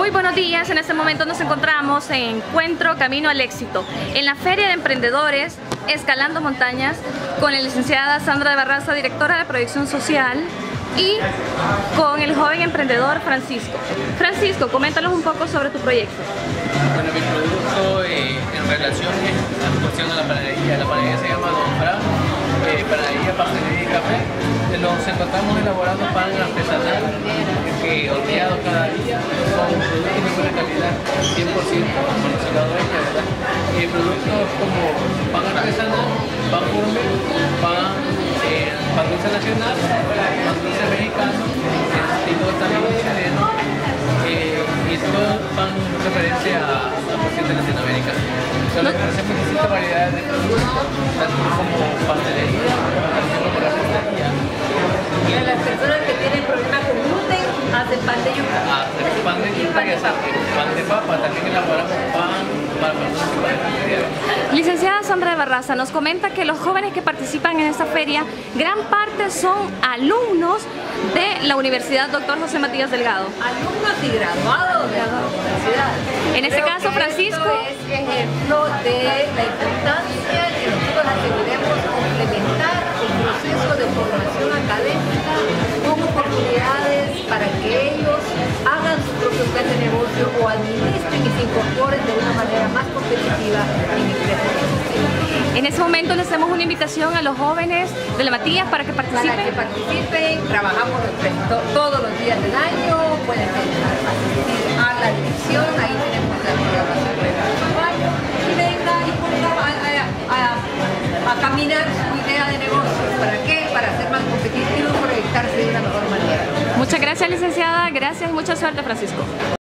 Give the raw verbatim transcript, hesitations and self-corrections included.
Muy buenos días, en este momento nos encontramos en Encuentro Camino al Éxito, en la Feria de Emprendedores Escalando Montañas, con la licenciada Sandra de Barraza, directora de Proyección Social, y con el joven emprendedor Francisco. Francisco, coméntanos un poco sobre tu proyecto. Bueno, mi producto eh, en relación a la cuestión de la panadería, la panadería se llama Don Fran, eh, panadería, pastelería y café. Nos encontramos elaborando pan artesanal que horneado cada día con productos de buena calidad, cien por ciento conocedor de ella, ¿verdad? Y productos como pan artesanal, pan gourmet, pan, eh, pan dulce nacional, pan dulce mexicano, estilo también chileno, eh, y todo pan referencia a la cuestión de Latinoamérica. Solo ofrecemos distintas variedades de productos, tanto como pastelería, tanto como repostería. Y a las personas que tienen problemas con gluten, hacen pan de yuca. Hacemos pan de yuca y hacemos pan de papa, también elaboramos pan para personas que pueden estudiar. Licenciada Sandra de Barraza, nos comenta que los jóvenes que participan en esta feria, gran parte son alumnos de la Universidad Doctor José Matías Delgado. Alumnos y graduados de la universidad. En este Creo caso, que Francisco, esto es ejemplo de la importancia que nosotros aseguremos complementar el proceso de formación académica con oportunidades para que ellos hagan su propio plan de negocio o administren y se incorporen de una manera más competitiva en empresas. en este momento les hacemos una invitación a los jóvenes de la Matías para que Para participen. que participen, trabajamos to- todos los días del año, pueden asistir a la dirección, ahí tenemos la programación del trabajo, y venga y ponga a, a, a, a caminar su idea de negocio. ¿Para qué? Para ser más competitivo y proyectarse de una mejor manera. Muchas gracias, licenciada, gracias y mucha suerte, Francisco.